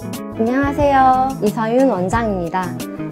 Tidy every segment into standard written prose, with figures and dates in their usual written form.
안녕하세요. 이서윤 원장입니다.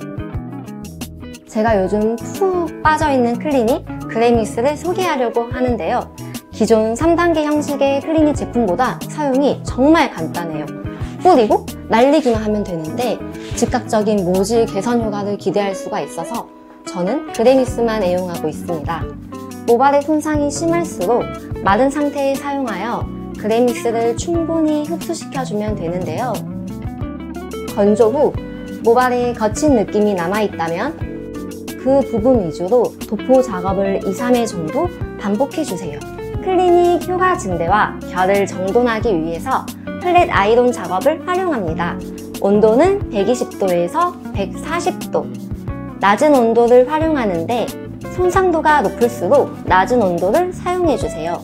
제가 요즘 푹 빠져있는 클리닉 그레믹스를 소개하려고 하는데요. 기존 3단계 형식의 클리닉 제품보다 사용이 정말 간단해요. 뿌리고 날리기만 하면 되는데 즉각적인 모질 개선 효과를 기대할 수가 있어서 저는 그레믹스만 애용하고 있습니다. 모발의 손상이 심할수록 마른 상태에 사용하여 그레믹스를 충분히 흡수시켜주면 되는데요. 건조 후 모발에 거친 느낌이 남아있다면 그 부분 위주로 도포 작업을 2-3회 정도 반복해주세요. 클리닉 효과 증대와 결을 정돈하기 위해서 플랫 아이론 작업을 활용합니다. 온도는 120도에서 140도. 낮은 온도를 활용하는데 손상도가 높을수록 낮은 온도를 사용해주세요.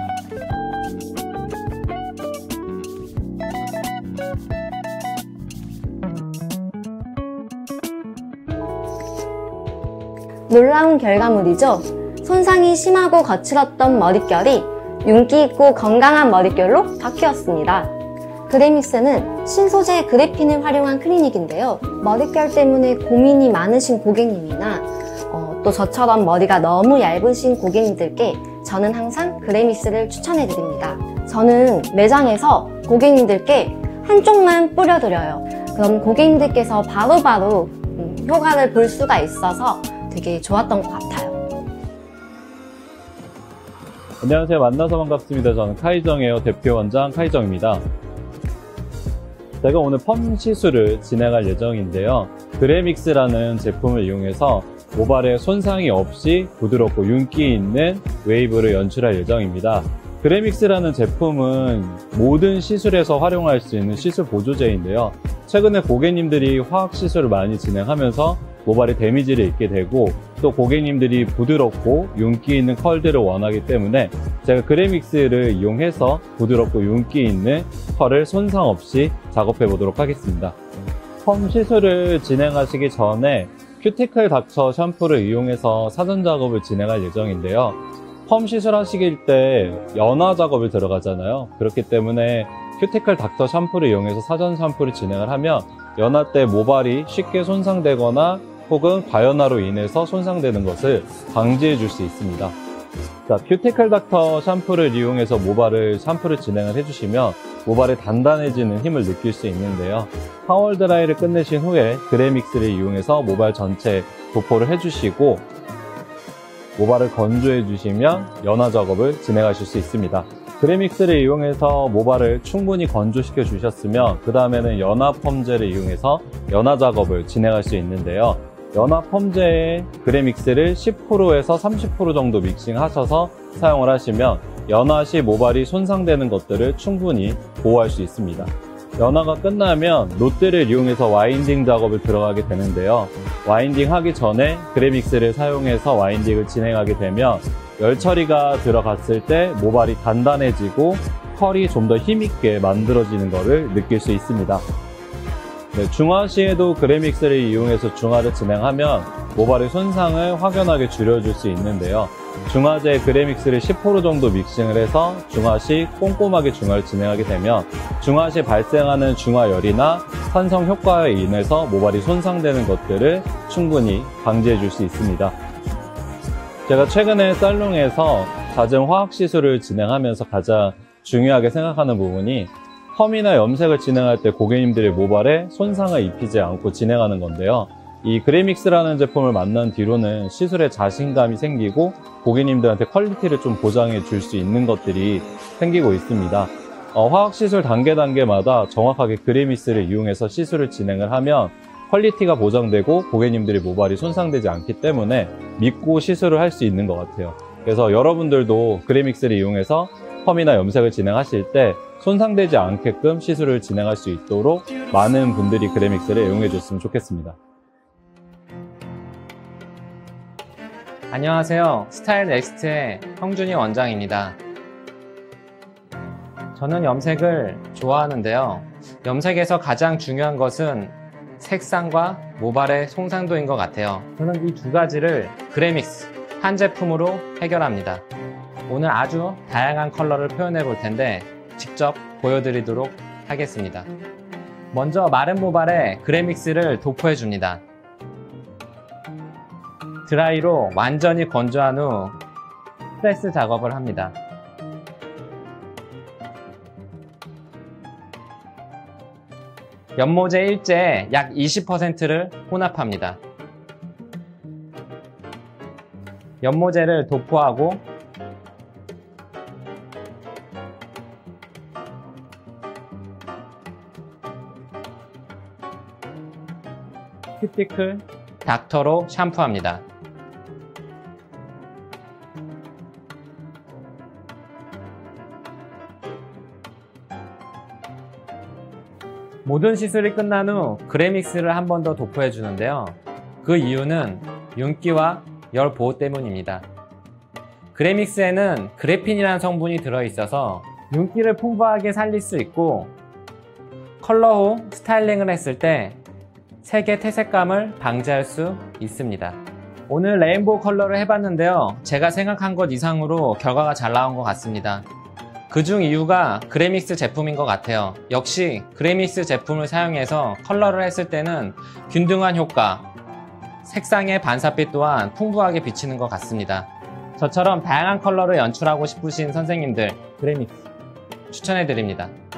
놀라운 결과물이죠. 손상이 심하고 거칠었던 머릿결이 윤기 있고 건강한 머릿결로 바뀌었습니다. 그레믹스는 신소재 그래핀을 활용한 클리닉인데요. 머릿결 때문에 고민이 많으신 고객님이나 또 저처럼 머리가 너무 얇으신 고객님들께 저는 항상 그레믹스를 추천해드립니다. 저는 매장에서 고객님들께 한쪽만 뿌려드려요. 그럼 고객님들께서 바로바로 효과를 볼 수가 있어서 되게 좋았던 것 같아요. 안녕하세요. 만나서 반갑습니다. 저는 카이정에어 대표 원장 카이정입니다. 제가 오늘 펌 시술을 진행할 예정인데요. 그레믹스라는 제품을 이용해서 모발에 손상이 없이 부드럽고 윤기 있는 웨이브를 연출할 예정입니다. 그레믹스라는 제품은 모든 시술에서 활용할 수 있는 시술 보조제인데요. 최근에 고객님들이 화학 시술을 많이 진행하면서 모발에 데미지를 입게 되고 또 고객님들이 부드럽고 윤기 있는 컬들을 원하기 때문에 제가 그레믹스를 이용해서 부드럽고 윤기 있는 컬을 손상 없이 작업해 보도록 하겠습니다. 펌 시술을 진행하시기 전에 큐티클 닥터 샴푸를 이용해서 사전 작업을 진행할 예정인데요. 펌 시술 하시길 때 연화 작업을 들어가잖아요. 그렇기 때문에 큐티클 닥터 샴푸를 이용해서 사전 샴푸를 진행을 하면 연화 때 모발이 쉽게 손상되거나 혹은 과연화로 인해서 손상되는 것을 방지해 줄 수 있습니다. 자, 큐티클 닥터 샴푸를 이용해서 샴푸를 진행을 해주시면 모발에 단단해지는 힘을 느낄 수 있는데요. 파월 드라이를 끝내신 후에 그레믹스를 이용해서 모발 전체에 도포를 해주시고 모발을 건조해 주시면 연화 작업을 진행하실 수 있습니다. 그레믹스를 이용해서 모발을 충분히 건조시켜 주셨으면 그 다음에는 연화 펌제를 이용해서 연화 작업을 진행할 수 있는데요. 연화 펌제에 그레믹스를 10%에서 30% 정도 믹싱하셔서 사용을 하시면 연화 시 모발이 손상되는 것들을 충분히 보호할 수 있습니다. 연화가 끝나면 롯데를 이용해서 와인딩 작업을 들어가게 되는데요. 와인딩 하기 전에 그레믹스를 사용해서 와인딩을 진행하게 되면 열 처리가 들어갔을 때 모발이 단단해지고 컬이 좀 더 힘있게 만들어지는 것을 느낄 수 있습니다. 네, 중화 시에도 그레믹스를 이용해서 중화를 진행하면 모발의 손상을 확연하게 줄여줄 수 있는데요. 중화제 그레믹스를 10% 정도 믹싱을 해서 중화 시 꼼꼼하게 중화를 진행하게 되면 중화 시 발생하는 중화열이나 산성 효과에 인해서 모발이 손상되는 것들을 충분히 방지해 줄 수 있습니다. 제가 최근에 살롱에서 잦은 화학 시술을 진행하면서 가장 중요하게 생각하는 부분이 펌이나 염색을 진행할 때 고객님들의 모발에 손상을 입히지 않고 진행하는 건데요. 이 그레믹스라는 제품을 만난 뒤로는 시술에 자신감이 생기고 고객님들한테 퀄리티를 좀 보장해 줄 수 있는 것들이 생기고 있습니다. 화학 시술 단계마다 정확하게 그레믹스를 이용해서 시술을 진행을 하면 퀄리티가 보장되고 고객님들의 모발이 손상되지 않기 때문에 믿고 시술을 할 수 있는 것 같아요. 그래서 여러분들도 그레믹스를 이용해서 펌이나 염색을 진행하실 때 손상되지 않게끔 시술을 진행할 수 있도록 많은 분들이 그레믹스를 애용해 줬으면 좋겠습니다. 안녕하세요. 스타일 넥스트의 형준이 원장입니다. 저는 염색을 좋아하는데요. 염색에서 가장 중요한 것은 색상과 모발의 송상도인 것 같아요. 저는 이 두 가지를 그레믹스 한 제품으로 해결합니다. 오늘 아주 다양한 컬러를 표현해 볼 텐데 직접 보여드리도록 하겠습니다. 먼저 마른 모발에 그래믹스를 도포해 줍니다. 드라이로 완전히 건조한 후 프레스 작업을 합니다. 연모제 일제에 약 20%를 혼합합니다. 연모제를 도포하고 큐티클 닥터로 샴푸합니다. 모든 시술이 끝난 후 그래믹스를 한 번 더 도포해 주는데요. 그 이유는 윤기와 열 보호 때문입니다. 그래믹스에는 그래핀이라는 성분이 들어있어서 윤기를 풍부하게 살릴 수 있고 컬러 후 스타일링을 했을 때 색의 퇴색감을 방지할 수 있습니다. 오늘 레인보우 컬러를 해봤는데요. 제가 생각한 것 이상으로 결과가 잘 나온 것 같습니다. 그중 이유가 그래믹스 제품인 것 같아요. 역시 그래믹스 제품을 사용해서 컬러를 했을 때는 균등한 효과, 색상의 반사빛 또한 풍부하게 비치는 것 같습니다. 저처럼 다양한 컬러를 연출하고 싶으신 선생님들, 그래믹스 추천해드립니다.